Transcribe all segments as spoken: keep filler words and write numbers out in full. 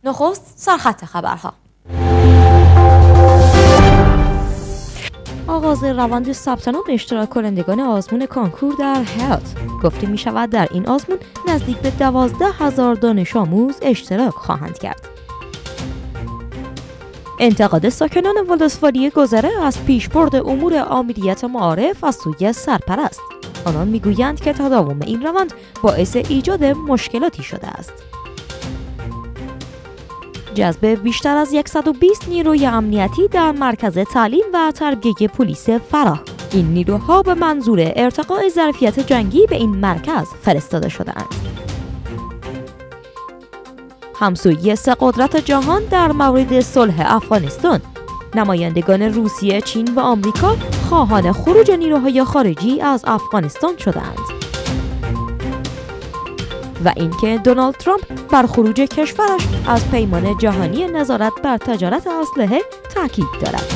نخست سرخط خبرها. آغاز روند ثبت نام اشتراک کنندگان آزمون کانکور در هرات. گفته می شود در این آزمون نزدیک به دوازده هزار دانش آموز اشتراک خواهند کرد. انتقاد ساکنان ولسوالی گذره از پیشبرد امور آمریت معارف از سوی سرپرست. آنان میگویند که تداوم این روند باعث ایجاد مشکلاتی شده است. جذب بیشتر از صد و بیست نیروی امنیتی در مرکز تعلیم و تربیه پلیس فراه. این نیروها به منظور ارتقاء ظرفیت جنگی به این مرکز فرستاده شده‌اند. همسویی سه قدرت جهان در مورد صلح افغانستان. نمایندگان روسیه، چین و آمریکا خواهان خروج نیروهای خارجی از افغانستان شدند. و اینکه دونالد ترامپ بر خروج کشورش از پیمان جهانی نظارت بر تجارت اسلحه تاکید دارد.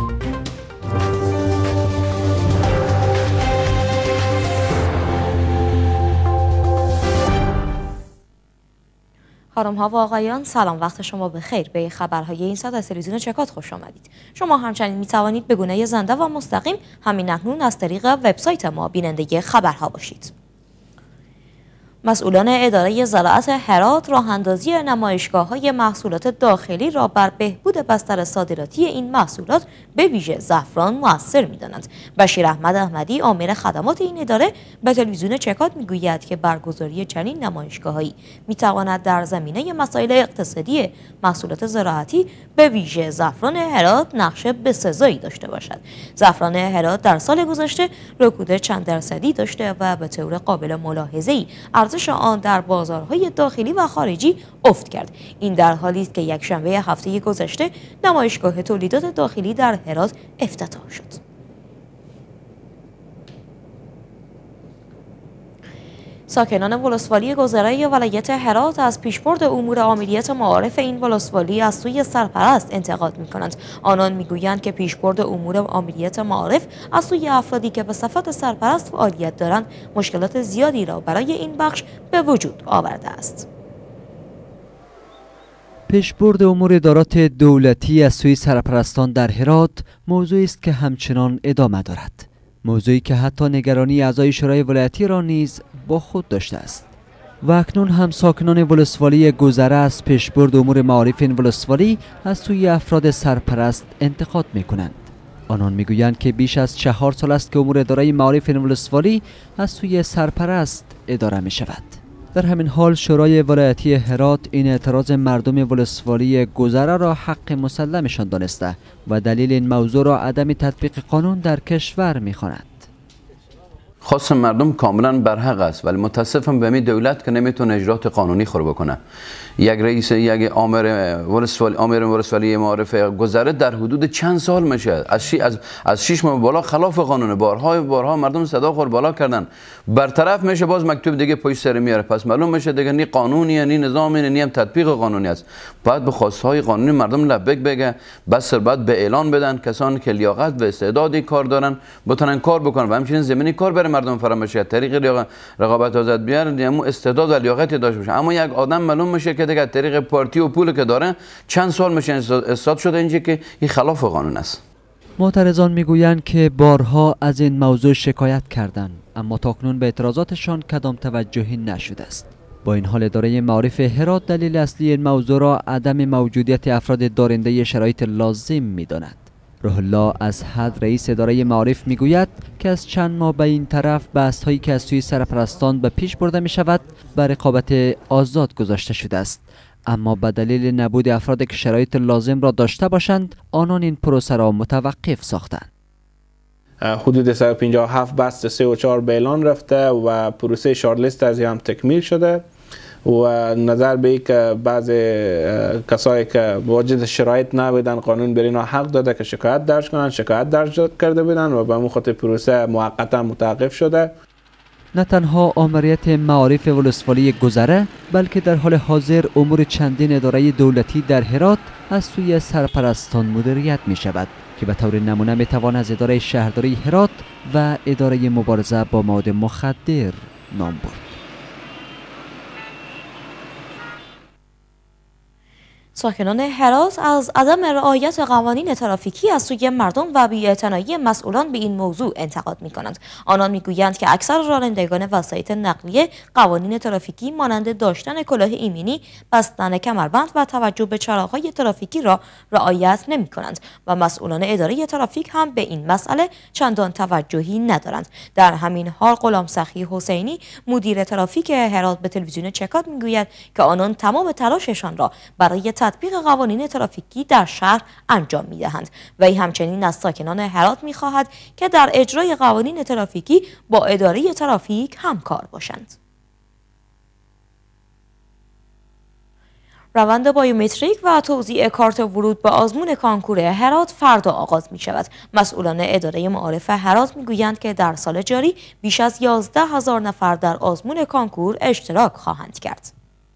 خانم ها و آقایان، سلام، وقت شما بخیر. به خبرهای این ساعت از تلویزیون چکات خوش آمدید. شما همچنین می توانید به گونه زنده و مستقیم همین اکنون از طریق وبسایت ما بیننده خبرها باشید. مسئولان اداره زراعت هرات راه‌اندازی نمایشگاه‌های محصولات داخلی را بر بهبود بستر صادراتی این محصولات به ویژه زعفران مؤثر می‌دانند. بشیر احمد احمدی، آمر خدمات این اداره، به تلویزیون چکات می‌گوید که برگزاری چنین نمایشگاه‌هایی می‌تواند در زمینه مسائل اقتصادی محصولات زراعتی به ویژه زعفران هرات نقش بسزایی داشته باشد. زعفران هرات در سال گذشته رکود چند درصدی داشته و به طور قابل ملاحظه‌ای ارزش آن در بازارهای داخلی و خارجی افت کرد. این در حالی است که یک شنبه هفته گذشته نمایشگاه تولیدات داخلی در هرات افتتاح شد. ساکنان ولسوالی گذره ولایت هرات از پیشبرد امور آمریت معارف این ولسوالی از سوی سرپرست انتقاد می‌کنند. آنان می‌گویند که پیشبرد امور آمریت معارف از سوی افرادی که به صفت سرپرست فعالیت دارند مشکلات زیادی را برای این بخش به وجود آورده است. پیشبرد امور ادارات دولتی از سوی سرپرستان در هرات موضوعی است که همچنان ادامه دارد. موضوعی که حتی نگرانی اعضای شورای ولایتی را نیز با خود داشته است. و اکنون هم ساکنان ولسوالی گذره از پیشبرد امور معارف این ولسوالی از سوی افراد سرپرست انتقاد می‌کنند. آنان می‌گویند که بیش از چهار سال است که امور اداره معارف این ولسوالی از سوی سرپرست اداره می‌شود. در همین حال شورای ولایتی هرات این اعتراض مردم ولسوالی گذره را حق مسلمشان دانسته و دلیل این موضوع را عدم تطبیق قانون در کشور می‌خواند. خواست مردم کاملا برحق است، ولی متاسفم به می دولت که نمیتونه اجرات قانونی خور بکنه. یک رئیس یک آمر ولسوالی آمر ولسوالی معارف گذره در حدود چند سال میشه از شی از از شش ماه بالا خلاف قانون، بارها بارها مردم صدا خور بالا کردن، برطرف میشه، باز مکتوب دیگه پشت سر میاره، پس معلوم میشه دیگه نی قانونی نی نظامی نی هم تطبیق قانونی است. باید به خواستهای قانونی مردم لبک بگه، بس بعد به اعلان بدن کسانی که لیاقت و استعدادی کار دارن بتونن کار بکنن و همچنین زمینی کار بر مردم فراهم بشه. طریق رقابت آزاد بیار یعنی استعداد و لیاقتی داشته باشه. اما یک آدم معلوم میشه که دیگه طریق پارتی و پول که داره چند سال میشه استاد شده اینجا که این خلاف قانون است. معترضان میگویند که بارها از این موضوع شکایت کردند اما تاکنون به اعتراضاتشان کدام توجهی نشده است. با این حال اداره معارف هرات دلیل اصلی این موضوع را عدم موجودیت افراد دارنده شرایط لازم میداند. روح الله از حد رئیس اداره معارف میگوید که از چند ماه به این طرف بحث هایی که از سوی سرپرستان به پیش برده می شود بر رقابت آزاد گذاشته شده است، اما به دلیل نبود افرادی که شرایط لازم را داشته باشند آنان این پروسه را متوقف ساختند. حدود صد و پنجاه و هفت بست سه و چهار به اعلان رفته و پروسه شارلیست از هم تکمیل شده و نظر به این که بعض کسایی که واجد شرایط نبودن قانون بر اینا حق داده که شکایت درج کنن، شکایت درج کرده بودن و به همون خاطر پروسه موقتا متوقف شده. نه تنها آمریت معارف ولسوالی گذره بلکه در حال حاضر امور چندین اداره دولتی در هرات از سوی سرپرستان مدیریت می شود که به طور نمونه می توان از اداره شهرداری هرات و اداره مبارزه با مواد مخدر نام برد. ساکنان هرات از عدم رعایت قوانین ترافیکی از سوی مردم و بی‌اعتنایی مسئولان به این موضوع انتقاد می‌کنند. آنان می‌گویند که اکثر رانندگان وسایط نقلیه قوانین ترافیکی مانند داشتن کلاه ایمنی، بستن کمربند و توجه به چراغ‌های ترافیکی را رعایت نمی‌کنند و مسئولان اداره ترافیک هم به این مسئله چندان توجهی ندارند. در همین حال غلام سخی حسینی مدیر ترافیک هرات به تلویزیون چکاد می‌گوید که آنان تمام تلاششان را برای تطبیق قوانین ترافیکی در شهر انجام می‌دهند. وی همچنین از ساکنان هرات می‌خواهد که در اجرای قوانین ترافیکی با اداره ترافیک همکار باشند. روند بایومتریک و توزیع کارت ورود به آزمون کنکور هرات فردا آغاز می شود. مسئولان اداره معارف هرات می گویند که در سال جاری بیش از یازده هزار نفر در آزمون کنکور اشتراک خواهند کرد.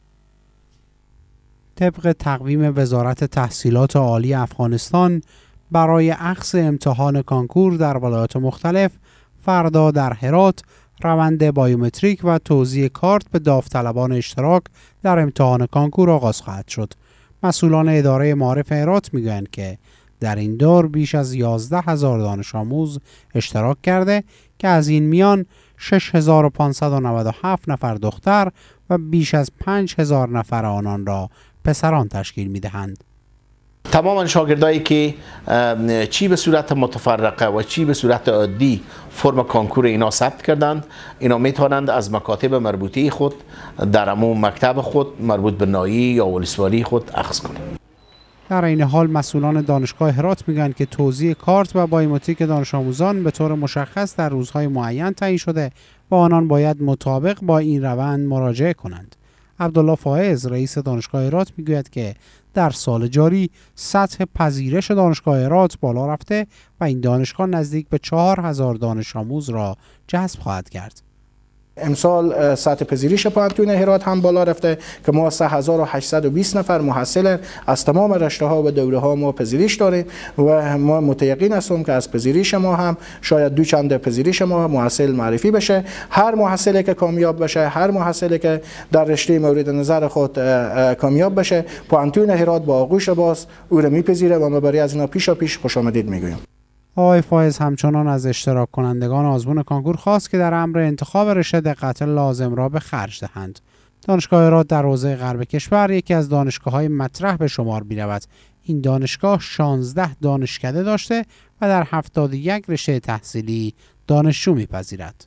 طبق تقویم وزارت تحصیلات عالی افغانستان برای اخذ امتحان کنکور در ولایات مختلف فردا در هرات روند بایومتریک و توزیع کارت به داوطلبان اشتراک در امتحان کنکور آغاز خواهد شد. مسئولان اداره معارف هرات میگویند که در این دور بیش از یازده هزار دانش آموز اشتراک کرده که از این میان شش هزار و پانصد و نود و هفت نفر دختر و بیش از پنج هزار نفر آنان را پسران تشکیل میدهند. تماما شاگردایی که چی به صورت متفرقه و چی به صورت عادی فرم کنکور اینا ثبت کردند، اینا میتوانند از مکاتب مربوطه خود در عموم مکتب خود مربوط به نایی یا ولسوالی خود اخذ کنند. در این حال مسئولان دانشگاه هرات میگن که توزیع کارت و بایومتریک دانش آموزان به طور مشخص در روزهای معین تعیین شده و آنان باید مطابق با این روند مراجعه کنند. عبدالله فائز رئیس دانشگاه هرات میگوید که در سال جاری سطح پذیرش دانشگاه هرات بالا رفته و این دانشگاه نزدیک به چهار هزار دانش آموز را جذب خواهد کرد. امسال سطح پذیرش پانتون هرات هم بالا رفته که ما سه هزار و هشتصد و بیست نفر محصل از تمام رشته ها و دوره ها ما پذیرش داریم و ما متیقن هستیم که از پذیرش ما هم شاید دو چند پذیرش ما محصل معرفی بشه. هر محصلی که کامیاب بشه، هر محصلی که در رشته مورد نظر خود کامیاب بشه، پانتون هرات با آغوش باز او را میپذیره و ما برای از اینا پیشا پیش خوش آمدید میگوییم. آقای فائز همچنان از اشتراک کنندگان آزمون کنکور خواست که در امر انتخاب رشته دقت لازم را به خرج دهند. دانشگاه هرات در حوزه غرب کشور یکی از دانشگاه‌های مطرح به شمار می‌رود. این دانشگاه شانزده دانشکده داشته و در هفتاد و یک رشته تحصیلی دانشجو می‌پذیرد.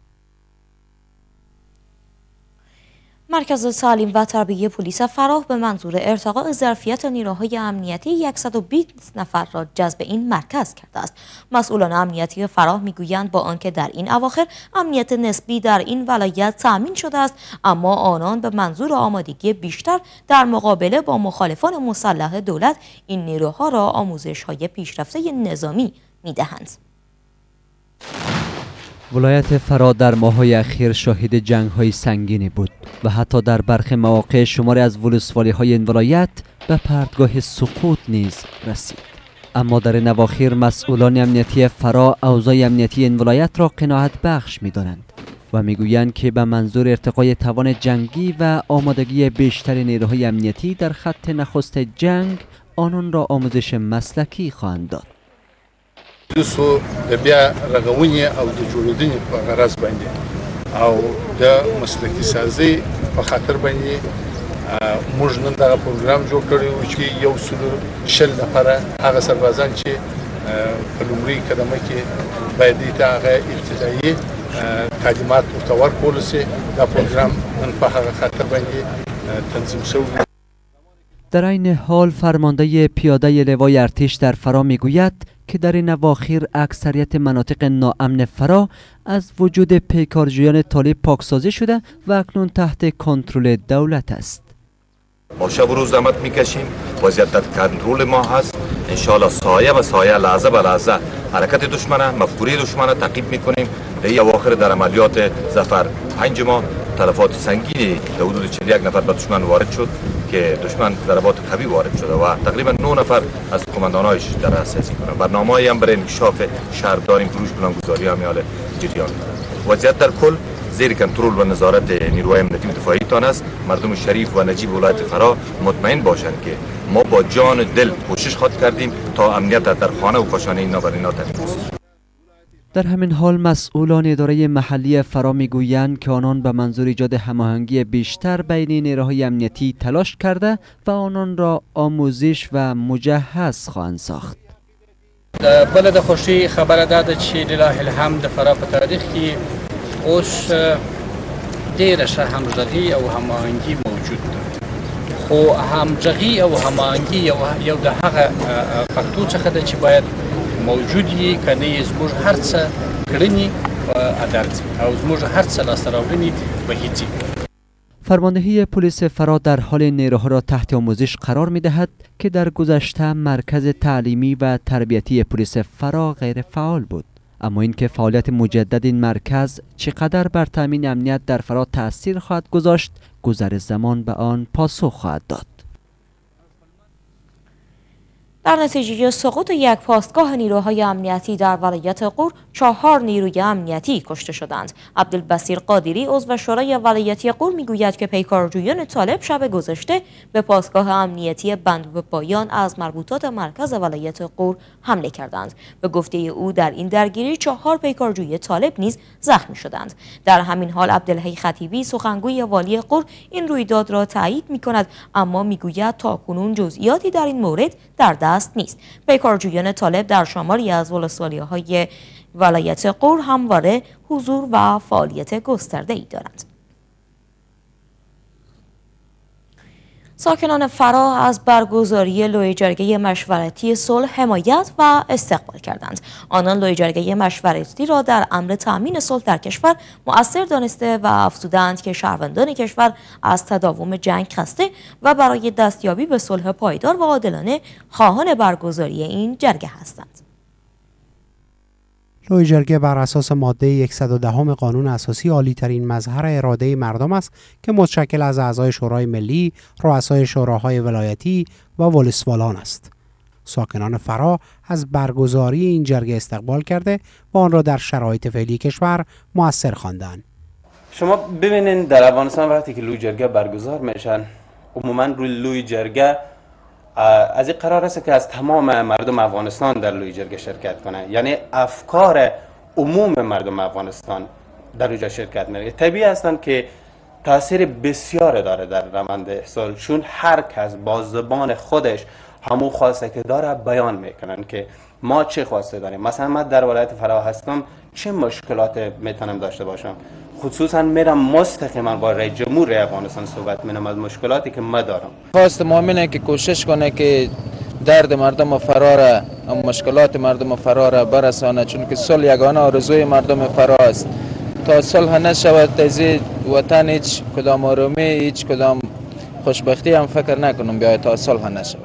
مرکز تعلیم و تربیت پلیس فراه به منظور ارتقاء ظرفیت نیروهای امنیتی صد و بیست نفر را جذب این مرکز کرده است. مسئولان امنیتی فراه میگویند با آنکه در این اواخر امنیت نسبی در این ولایت تأمین شده است، اما آنان به منظور آمادگی بیشتر در مقابله با مخالفان مسلح دولت این نیروها را آموزش‌های پیشرفته نظامی میدهند. ولایت فراه در ماه‌های اخیر شاهد جنگ‌های سنگینی بود و حتی در برخی مواقع شماری از ولسوالی‌های این ولایت به پرتگاه سقوط نیز رسید. اما در این اواخر مسئولان امنیتی فراه اوضاع امنیتی این ولایت را قناعت بخش می‌دانند و می‌گویند که به منظور ارتقای توان جنگی و آمادگی بیشتر نیروهای امنیتی در خط نخست جنگ آنان را آموزش مسلکی خواهند داد. دوسو د بیا رغونې او د جوړېدنې په غرض باندې او د مسلکي سازۍ په خاطر باندې موږ نن دغه پروګرام جوړ کړی و چې یو سل شل نفره هغه سربازان چې په لومړي قدمه کې باید دې ته هغه ابتدایي تعلیمات ورته ورکول سي. دا پروګرام نن په هغه خاطر باندې تنظیم شوی. در این حال فرمانده پیاده لوای ارتش در فراه میگوید که در این اواخر اکثریت مناطق ناامن فراه از وجود پیکارجویان طالب پاکسازی شده و اکنون تحت کنترل دولت است. ما شب و روز زحمت میکشیم، وضعیت در کنترل ما هست. انشاءالله سایه و سایه، لحظه به لحظه حرکت دشمنه، مفکوری دشمنه تعقیب میکنیم. در این اواخر در عملیات ظفر پنج ماه تلفات سنگینی در حدود چهل و یک نفر به دشمن وارد شد که دشمن ضربات قوی وارد شده و تقریبا نه نفر از قماندانایش در دسترسی کنند. برنامه‌ای هم برای انکشاف شهر داریم، فروش بلندگذاری امیال جریان. وضعیت در کل زیر کنترل و نظارت نیروهای امنیتی و دفاعی تان است. مردم شریف و نجیب ولایت فرا مطمئن باشند که ما با جان و دل کوشش خود کردیم تا امنیت در خانه و کاشانه اینا بر اینا تامین است. در همین حال مسئولان اداره محلی فرا میگویند که آنان به منظور ایجاد هماهنگی بیشتر بین نیروهای امنیتی تلاش کرده و آنان را آموزش و مجهز خواهند ساخت. بله د خوشی خبره داده چې لله الحمد فرا په تاریخ کې اوس ډیره ښه همغږي او هماهنګي موجود ده، خو همغږي او هماهنګي یو یو د هغه فاکتور څخه ده چې باید موجود وي، کنه زموږ هر څه کړنې په عدالت او زموږ هر څه لاسته راوړنې به هیڅ. فرماندهی پلیس فرا در حال نیروها را تحت آموزش قرار می دهد که در گذشته مرکز تعلیمی و تربیتی پلیس فرا غیر فعال بود، اما اینکه فعالیت مجدد این مرکز چقدر بر تامین امنیت در فرا تأثیر خواهد گذاشت، گذر زمان به آن پاسخ خواهد داد. در نتیجه سقوط یک پاستگاه نیروهای امنیتی در ولایت غور، چهار نیروی امنیتی کشته شدند. عبدالبصیر قادری عضو شورای ولایتی غور میگوید که پیکارجویان طالب شب گذشته به پاستگاه امنیتی بندپایان از مربوطات مرکز ولایت غور حمله کردند. به گفته او در این درگیری چهار پیکارجوی طالب نیز زخمی شدند. در همین حال عبدالحی خطیبی سخنگوی والی غور این رویداد را تایید می‌کند، اما میگوید تاکنون جزئیاتی در این مورد در دست نیست. پیکارجویان طالب در شماری از ولسوالی‌های ولایت غور همواره حضور و فعالیت گسترده‌ای دارند. ساکنان فرا از برگزاری لوی جرگه مشورتی صلح حمایت و استقبال کردند. آنان لوی جرگه مشورتی را در امر تامین صلح در کشور مؤثر دانسته و افزودند که شهروندان کشور از تداوم جنگ خسته و برای دستیابی به صلح پایدار و عادلانه خواهان برگزاری این جرگه هستند. لوی جرگه بر اساس ماده صد و ده قانون اساسی عالی ترین مظهر اراده مردم است که متشکل از اعضای شورای ملی، رؤسای شوراهای ولایتی و ولسوالان است. ساکنان فرا از برگزاری این جرگه استقبال کرده و آن را در شرایط فعلی کشور مؤثر خواندند. شما ببینید در افغانستان وقتی که لوی جرگه برگزار میشن، عموما روی لوی جرگه از این قرار است که از تمام مردم افغانستان در لوی جرگه شرکت کنند، یعنی افکار عموم مردم افغانستان در اونجا شرکت می‌کنند. طبیعی هستند که تاثیر بسیار داره در روند صلح، چون هر کس با زبان خودش همون خواسته که داره بیان میکنن که ما چه خواسته داریم. مثلا من در ولایت فرا هستم، چه مشکلات میتونم داشته باشم، خصوصا میرم مستقیما با رئیس جمهور افغانستان صحبت میکنم از مشکلاتی که ما دارم. خواست مؤمنه که کوشش کنه که درد مردم فرا را، مشکلات مردم فرا را برسانه، چون که صلح یگانه آرزوی مردم فرا است. تا صلح نشود از وطن هیچ کدام آرامی، هیچ کدام خوشبختی هم فکر نکنم بیاید تا صلح نشود.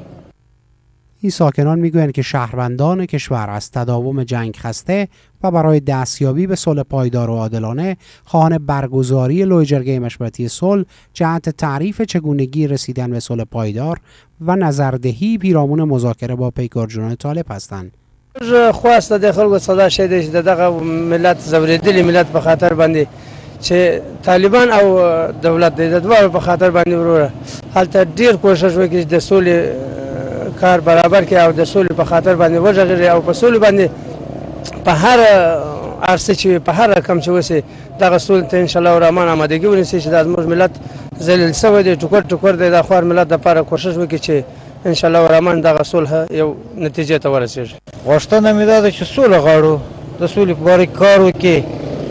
این ساکنان میگویند که شهروندان کشور از تداوم جنگ خسته و برای دستیابی به صلح پایدار و عادلانه خواهان برگزاری لوی جرگه مشورتی صلح جهت تعریف چگونگی رسیدن به صلح پایدار و نظردهی پیرامون مذاکره با پیکارجویان طالب هستند. خواست د خلکو صدا شوی چې دغه ملت زوریدلی ملت په خاطر باندې چې طالبان او دولت د دوه په خاطر باندې وروره هلته ډیر کوشش وکړي د سولې کار برابر کې او د سولې په خاطر باندې وژغړي او په سولې باندې په هر عرصه چې په هر رقم چې وسی دغه سولې ته ان شاء الله الرحمن آمادګي ونیسي چې د زموږ ملت ذلیل شوی دی، ټوکر ټوکر دی، د خوار ملت لپاره کوشش وکړي چې ان شاء الله الرحمن دغه صلح یو نتیجه ته ورسیږي. غوښتنه مې ده چې سوله غواړو، د سولې په باره کې کار وکړي،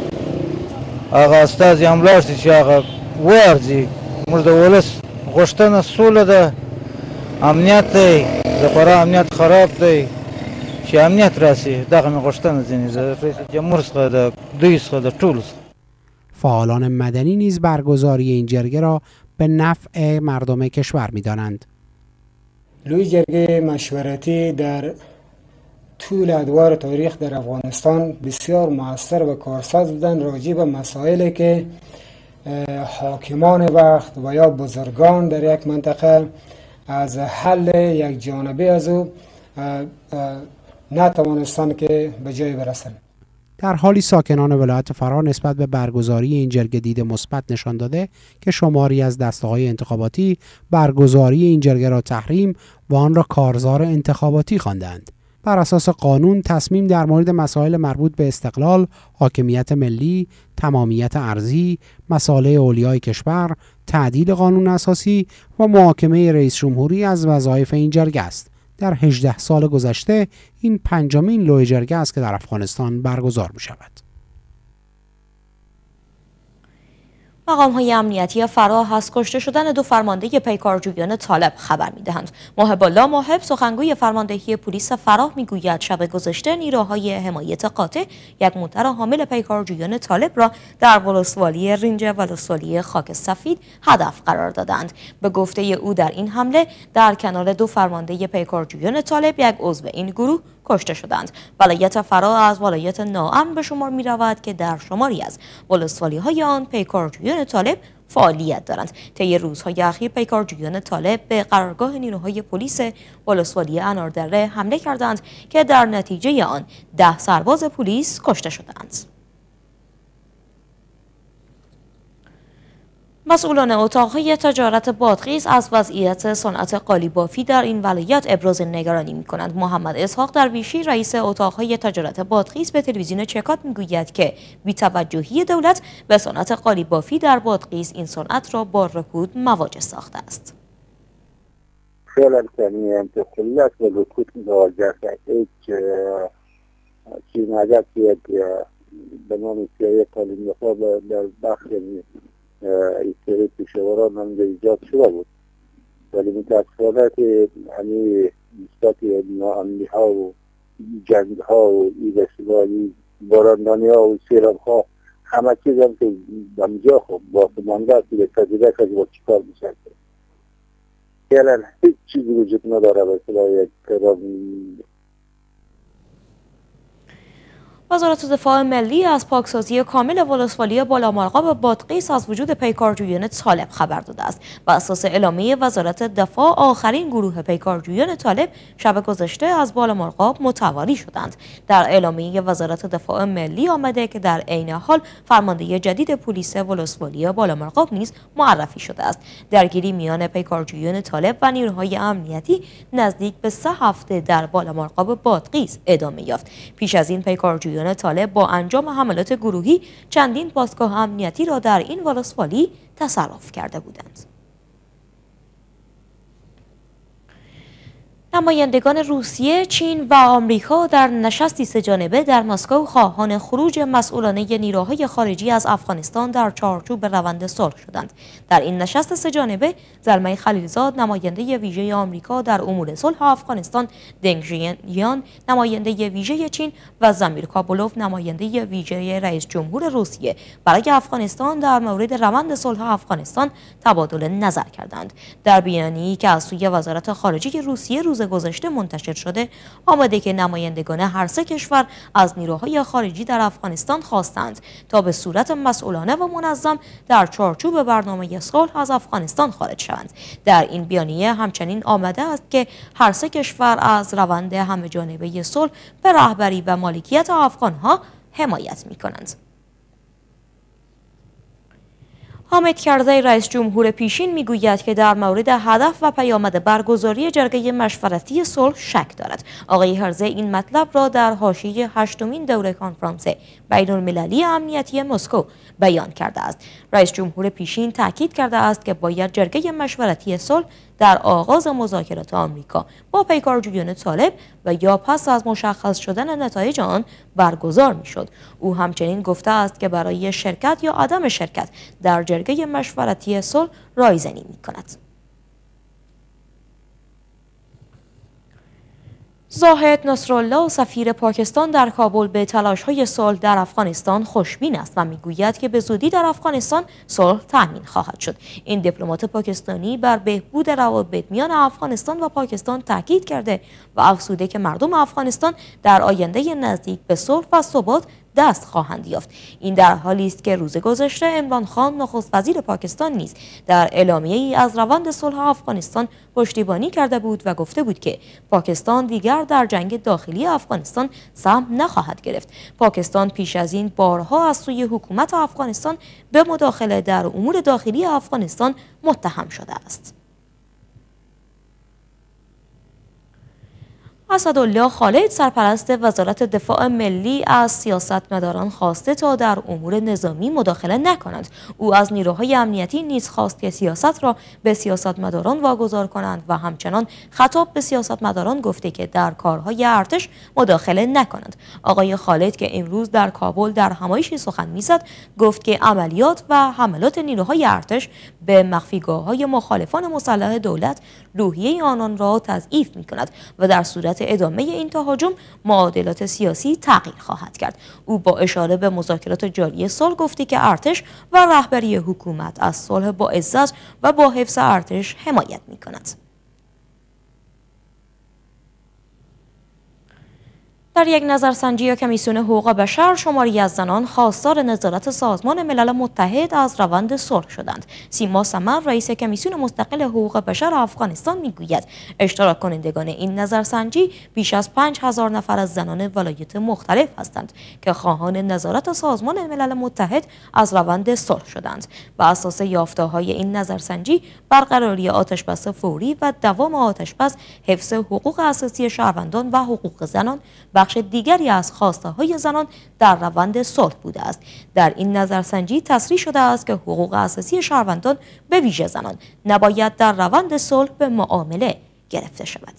هغه استازي هم لاړ شي چې هغه وارځي. موږ د ولس غوښتنه سوله ده، امنیت دی، د فرا امنیت خراب دی، چې امنیت راسي. دغه مې غوښتنه ځینې د رئیس جمهور څخه، د دوی څخه، د ټولو څخه. فعالان مدنی نیز برگزاری این جرگه را به نفع مردم کشور می‌دانند. لوی جرگه مشورتی در طول ادوار تاریخ در افغانستان بسیار مؤثر و کارساز بودند راجع به مسائلی که حاکمان وقت و یا بزرگان در یک منطقه از حل یک جانبه از او نتوانستند که به جای برسند. در حالی ساکنان ولایت فرا نسبت به برگزاری این جرگه دید مثبت نشان داده که شماری از دسته‌های انتخاباتی برگزاری این جرگه را تحریم و آن را کارزار انتخاباتی خواندند. بر اساس قانون تصمیم در مورد مسائل مربوط به استقلال، حاکمیت ملی، تمامیت ارضی، مصالح اولیای کشور، تعدیل قانون اساسی و محاکمه رئیس جمهوری از وظایف این جرگه است. در هجده سال گذشته این پنجمین لوی جرگه است که در افغانستان برگزار می شود. مقام‌های امنیتی فرا از کشته شدن دو فرمانده پیکارجویان طالب خبر می‌دهند. محب الله محب سخنگوی فرماندهی پلیس فرا می‌گوید شب گذشته نیروهای حمایت قاطع یک موتر حامل پیکارجویان طالب را در ولسوالی رینج ولسوالی خاک سفید هدف قرار دادند. به گفته او در این حمله در کنار دو فرمانده پیکارجویان طالب یک عضو این گروه کشته شدند. ولایت فرا از ولایت ناامن به شمار می رود که در شماری از ولسوالی های آن پیکارجویان طالب فعالیت دارند. طی روزهای اخیر پیکارجویان طالب به قرارگاه نیروهای پلیس ولسوالی اناردره حمله کردند که در نتیجه آن ده سرباز پلیس کشته شدند. مسئولان اتاقهای تجارت بادغیس از وضعیت صنعت قالیبافی در این ولایت ابراز نگرانی می‌کنند. محمد اسحاق درویشی رئیس اتاقهای تجارت بادغیس به تلویزیون چکات می‌گوید که بی‌توجهی دولت به صنعت قالیبافی در بادغیس این صنعت را با رکود مواجه ساخته است. فعلا کمی انتقالیت و رکود مواجه است. هیچ چیز نجات یک به نام سیای قالیبافی در بخش ایستری پیشوران هم ایجاد شده بود، ولی متاسفانه که همین نسبت ناامنی ها و جنگ ها و ایدستگاهی باراندانی ها و سیراب ها همه چیز هم که بمجا خب با سمانده که به تجربه که با چیکار میشه فعلا هیچ چیزی وجود نداره به اصطلاح یک وزارت دفاع ملی از پاکسازی کامل ولسوالی بالامرغاب بادغیس از وجود پیکارجویان طالب خبر داده است. بر اساس اعلامیه وزارت دفاع آخرین گروه پیکارجویان طالب شب گذشته از بالامرغاب متواری شدند. در اعلامیه وزارت دفاع ملی آمده که در عین حال فرمانده جدید پلیس ولسوالی بالامرغاب نیز معرفی شده است. درگیری میان پیکارجویان طالب و نیروهای امنیتی نزدیک به سه هفته در بالامرغاب بادغیس ادامه یافت. پیش از این پیکارجویان طالب با انجام حملات گروهی چندین پاسگاه امنیتی را در این ولسوالی تصرف کرده بودند. نمایندگان روسیه، چین و آمریکا در نشستی سه‌جانبه در مسکو خواهان خروج مسئولانه نیروهای خارجی از افغانستان در چارچوب روند صلح شدند. در این نشست سه‌جانبه زلمه خلیلزاد نماینده ویژه آمریکا در امور صلح افغانستان، دنگ ژیان نماینده ویژه چین و زمیر کابولوف نماینده ویژه رئیس جمهور روسیه برای افغانستان در مورد روند صلح افغانستان تبادل نظر کردند. در بیانیه‌ای که از سوی وزارت خارجه روسیه روز گذشته منتشر شده آمده که نمایندگان هر سه کشور از نیروهای خارجی در افغانستان خواستند تا به صورت مسئولانه و منظم در چارچوب برنامه صلح از افغانستان خارج شوند. در این بیانیه همچنین آمده است که هر سه کشور از روند همه‌جانبه صلح به رهبری و مالکیت افغانها حمایت می‌کنند. حامد کرزی رئیس جمهور پیشین میگوید که در مورد هدف و پیامد برگزاری جرگه مشورتی صلح شک دارد. آقای کرزی این مطلب را در حاشیه هشتمین دوره کنفرانس بین‌المللی امنیتی مسکو بیان کرده است. رئیس جمهور پیشین تاکید کرده است که باید جرگه مشورتی صلح در آغاز مذاکرات آمریکا با پیکارجویان طالب و یا پس از مشخص شدن نتایج آن برگزار میشد. او همچنین گفته است که برای شرکت یا عدم شرکت در جرگه مشورتی صلح رایزنی می کند. زاهد نصرالله سفیر پاکستان در کابل به تلاش‌های صلح در افغانستان خوشبین است و میگوید که به زودی در افغانستان صلح تامین خواهد شد. این دیپلمات پاکستانی بر بهبود روابط میان افغانستان و پاکستان تاکید کرده و افزوده که مردم افغانستان در آینده نزدیک به صلح و ثبات دست خواهند یافت. این در حالی است که روز گذشته عمران خان نخست وزیر پاکستان نیز در اعلامیه‌ای از روند صلح افغانستان پشتیبانی کرده بود و گفته بود که پاکستان دیگر در جنگ داخلی افغانستان سهم نخواهد گرفت. پاکستان پیش از این بارها از سوی حکومت افغانستان به مداخله در امور داخلی افغانستان متهم شده است. اسدالله خالد سرپرست وزارت دفاع ملی از سیاستمداران خواسته تا در امور نظامی مداخله نکنند. او از نیروهای امنیتی نیز خواست که سیاست را به سیاستمداران واگذار کنند و همچنان خطاب به سیاستمداران گفته که در کارهای ارتش مداخله نکنند. آقای خالد که امروز در کابل در همایشی سخن میزد گفت که عملیات و حملات نیروهای ارتش به مخفیگاه‌های مخالفان مسلح دولت روحیه آنان را تضعیف می‌کند و در صورت ادامه این تهاجم معادلات سیاسی تغییر خواهد کرد. او با اشاره به مذاکرات جاری صلح گفتی که ارتش و رهبری حکومت از صلح با عزت و با حفظ ارتش حمایت می‌کند. در یک نظرسنجی کمیسیون حقوق بشر شماری از زنان خواستار نظارت سازمان ملل متحد از روند صلح شدند. سیما سمر رئیس کمیسیون مستقل حقوق بشر افغانستان میگوید اشتراک کنندگان این نظرسنجی بیش از پنج هزار نفر از زنان ولایت مختلف هستند که خواهان نظارت سازمان ملل متحد از روند صلح شدند. بر اساس یافته‌های این نظرسنجی برقراری آتشبس فوری و دوام آتشبس، حفظ حقوق اساسی شهروندان و حقوق زنان بخش دیگری از خواسته های زنان در روند صلح بوده است. در این نظرسنجی تصریح شده است که حقوق اساسی شهروندان به ویژه زنان نباید در روند صلح به معامله گرفته شود.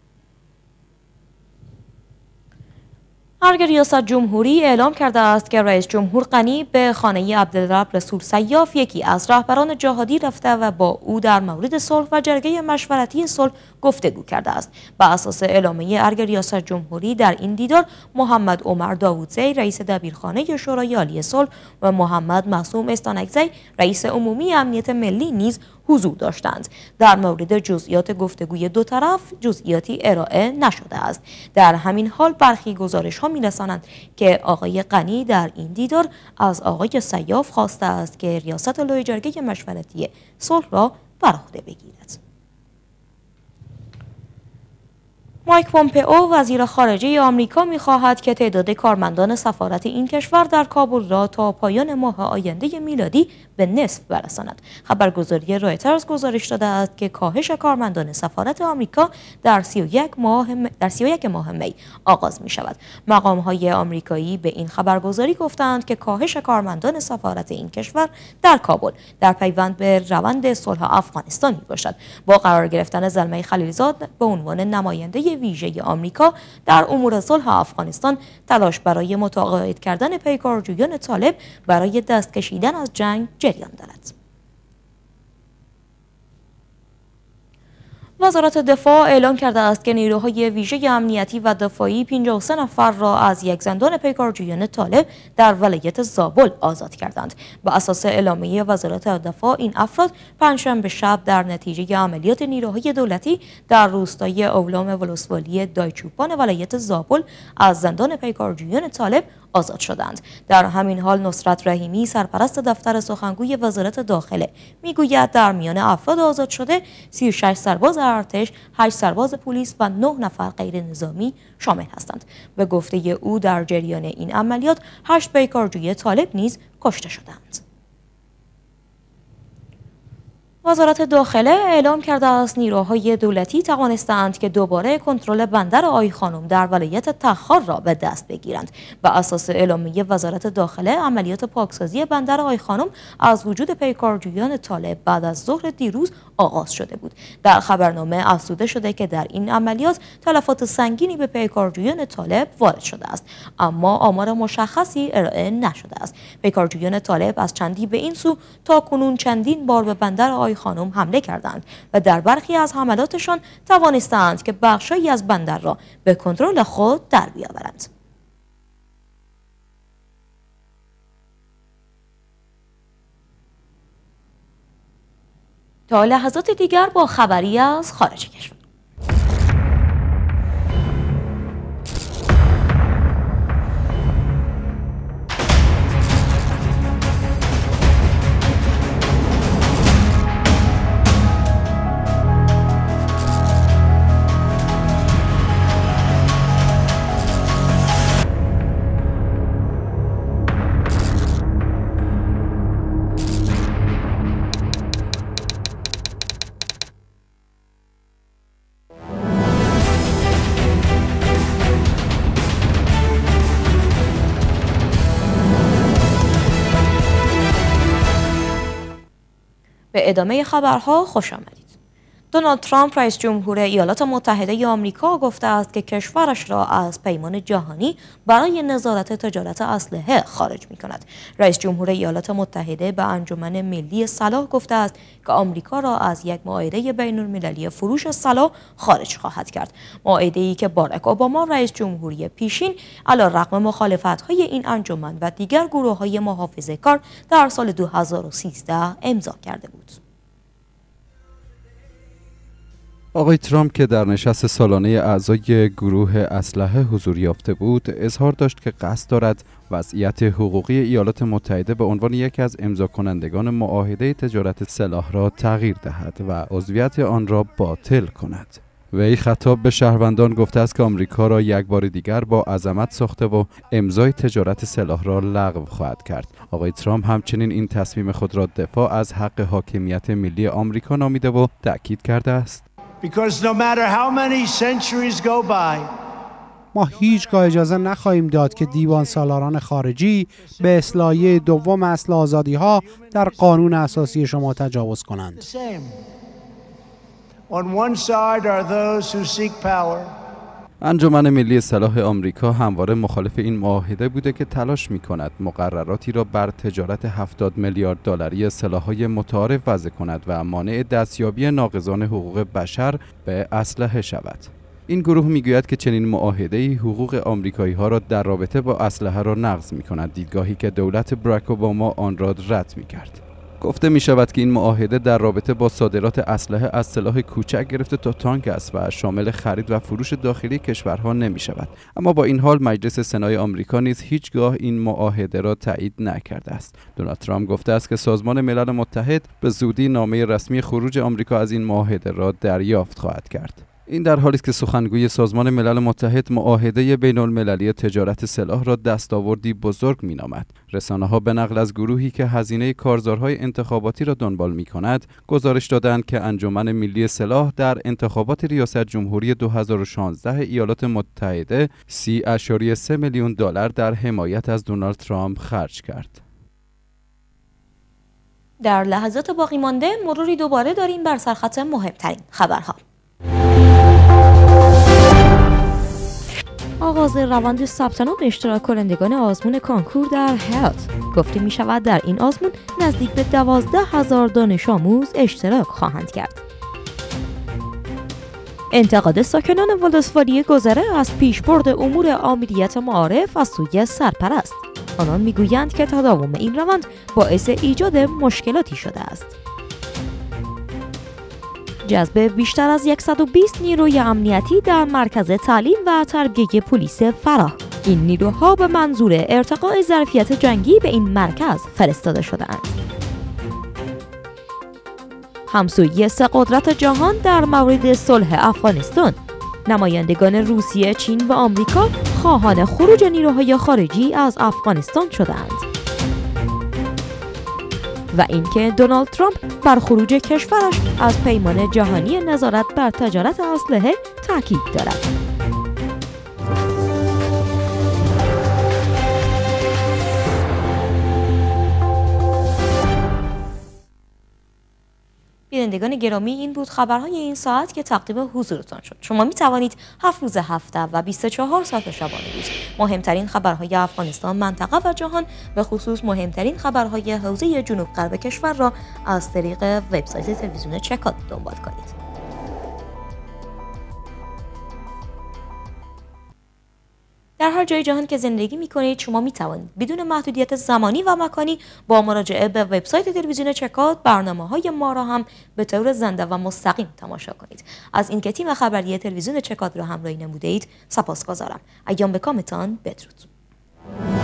ارگ ریاست جمهوری اعلام کرده است که رئیس جمهور غنی به خانه عبدالرب رسول سیاف یکی از رهبران جهادی رفته و با او در مورد صلح و جرگه مشورتی صلح گفتگو کرده است. بر اساس اعلامیه ارگ ریاست جمهوری در این دیدار محمد عمر داوودزی رئیس دبیرخانه شورای عالی صلح و محمد معصوم استانکزی رئیس عمومی امنیت ملی نیز حضور داشتند. در مورد جزئیات گفتگوی دو طرف جزئیاتی ارائه نشده است. در همین حال برخی گزارش ها می‌رسانند که آقای غنی در این دیدار از آقای سیاف خواسته است که ریاست لوی جرگه مشورتی صلح را بر عهده بگیرد. مایک پومپئو وزیر خارجه آمریکا می‌خواهد که تعداد کارمندان سفارت این کشور در کابل را تا پایان ماه آینده میلادی به نصف برساند. خبرگزاری رایترز گزارش داده است که کاهش کارمندان سفارت آمریکا در سی و یک ماه در سی و یک ماه می آغاز می‌شود. مقام‌های آمریکایی به این خبرگزاری گفتند که کاهش کارمندان سفارت این کشور در کابل در پیوند به روند صلح افغانستان میباشد. با قرار گرفتن زلمه خلیلزاد به عنوان نماینده ویژه آمریکا در امور صلح افغانستان، تلاش برای متقاعد کردن پیکارجویان طالب برای دست کشیدن از جنگ جریان دارد. وزارت دفاع اعلام کرده است که نیروهای ویژه امنیتی و دفاعی پنجاه و سه نفر را از یک زندان پیکارجویان طالب در ولایت زابل آزاد کردند. به اساس اعلامیه وزارت دفاع این افراد پنجشنبه شب در نتیجه عملیات نیروهای دولتی در روستای اولام ولسوالی دایچوپان ولایت زابل از زندان پیکارجویان طالب آزاد شدند. در همین حال نصرت رحیمی سرپرست دفتر سخنگوی وزارت داخله میگوید در میان افراد آزاد شده سی و شش سرباز ارتش، هشت سرباز پلیس و نه نفر غیر نظامی شامل هستند. به گفته او در جریان این عملیات هشت پیکارجوی طالب نیز کشته شدند. وزارت داخله اعلام کرده است نیروهای دولتی توانستند که دوباره کنترل بندر آی خانم در ولایت تخار را به دست بگیرند. بر اساس اعلامیه وزارت داخله عملیات پاکسازی بندر آی خانم از وجود پیکارجویان طالب بعد از ظهر دیروز آغاز شده بود. در خبرنامه افزوده شده که در این عملیات تلفات سنگینی به پیکارجویان طالب وارد شده است، اما آمار مشخصی ارائه نشده است. پیکارجویان طالب از چندی به این سو تا کنون چندین بار به بندر آی خانم حمله کردند و در برخی از حملاتشان توانستند که بخشی از بندر را به کنترل خود در بیاورند. تا لحظات دیگر با خبری از خارج کشور. به ادامه خبرها خوش آمدید. دونالد ترامپ رئیس جمهور ایالات متحده آمریکا گفته است که کشورش را از پیمان جهانی برای نظارت تجارت اسلحه خارج می کند. رئیس جمهور ایالات متحده به انجمن ملی سلاح گفته است که آمریکا را از یک معاهده بین المللی فروش سلاح خارج خواهد کرد. معاهده‌ای که باراک اوباما رئیس جمهوری پیشین علیرغم مخالفت‌های این انجمن و دیگر گروه‌های محافظه‌کار در سال دو هزار و سیزده امضا کرده بود. آقای ترامپ که در نشست سالانه اعضای گروه اسلحه حضور یافته بود، اظهار داشت که قصد دارد وضعیت حقوقی ایالات متحده به عنوان یکی از امضا کنندگان معاهده تجارت سلاح را تغییر دهد و عضویت آن را باطل کند. وی خطاب به شهروندان گفته است که آمریکا را یک بار دیگر با عظمت ساخته و امضای تجارت سلاح را لغو خواهد کرد. آقای ترامپ همچنین این تصمیم خود را دفاع از حق حاکمیت ملی آمریکا نامیده و تأکید کرده است: Because no matter how many centuries go by, ما هیچگاه اجازه نخواهیم داد که دیوان سالاران خارجی به اصلاحیه دوم اصل آزادی ها در قانون اساسی شما تجاوز کنند. on one side are those who seek power. انجمن ملی سلاح آمریکا همواره مخالف این معاهده بوده که تلاش می‌کند مقرراتی را بر تجارت هفتاد میلیارد دلاری سلاح‌های متعارف وضع کند و مانع دستیابی ناقضان حقوق بشر به اسلحه شود. این گروه میگوید که چنین معاهده‌ای حقوق آمریکایی‌ها را در رابطه با اسلحه را نقض می‌کند، دیدگاهی که دولت باراک اوباما آن را رد می‌کرد. گفته می شود که این معاهده در رابطه با صادرات اسلحه از سلاح کوچک گرفته تا تانک است و شامل خرید و فروش داخلی کشورها نمی شود. اما با این حال مجلس سنای آمریکا نیز هیچگاه این معاهده را تایید نکرده است. دونالد ترامپ گفته است که سازمان ملل متحد به زودی نامه رسمی خروج آمریکا از این معاهده را دریافت خواهد کرد. این در حالی است که سخنگوی سازمان ملل متحد معاهده بین المللی تجارت سلاح را دستاوردی بزرگ می‌نامد. رسانه‌ها به نقل از گروهی که هزینه کارزارهای انتخاباتی را دنبال می‌کند، گزارش دادند که انجمن ملی سلاح در انتخابات ریاست جمهوری دو هزار و شانزده ایالات متحده سی ممیز سه میلیون دلار در حمایت از دونالد ترامپ خرج کرد. در لحظات باقی مانده مروری دوباره داریم بر سرخط مهمترین خبرها. آغاز روند ثبت نام اشتراک کنندگان آزمون کانکور در هرات. گفته می شود در این آزمون نزدیک به دوازده هزار دانش آموز اشتراک خواهند کرد. انتقاد ساکنان ولسوالی گذره از پیشبرد امور آمریت معارف از سوی سرپرست. آنان میگویند که تداوم این روند باعث ایجاد مشکلاتی شده است. جذب بیشتر از صد و بیست نیروی امنیتی در مرکز تعلیم و تربیه پلیس فراه. این نیروها به منظور ارتقاء ظرفیت جنگی به این مرکز فرستاده شده‌اند. همسویی سه قدرت جهان در مورد صلح افغانستان. نمایندگان روسیه، چین و آمریکا خواهان خروج نیروهای خارجی از افغانستان شده‌اند. و اینکه دونالد ترامپ بر خروج کشورش از پیمان جهانی نظارت بر تجارت اسلحه تاکید دارد. بینندگان گرامی، این بود خبرهای این ساعت که تقدیم حضورتان شد. شما می توانید هفت روز هفته و بیست و چهار ساعت شبانه روز مهمترین خبرهای افغانستان، منطقه و جهان، به خصوص مهمترین خبرهای حوزه جنوب غرب کشور را از طریق وبسایت تلویزیون چکات دنبال کنید. در هر جای جهان که زندگی می کنید شما می توانید بدون محدودیت زمانی و مکانی با مراجعه به وبسایت تلویزیون چکات برنامه‌های ما را هم به طور زنده و مستقیم تماشا کنید. از اینکه تیم خبری تلویزیون چکات را همراهی نموده اید سپاسگزارم. ایام به کامتان. بدرود.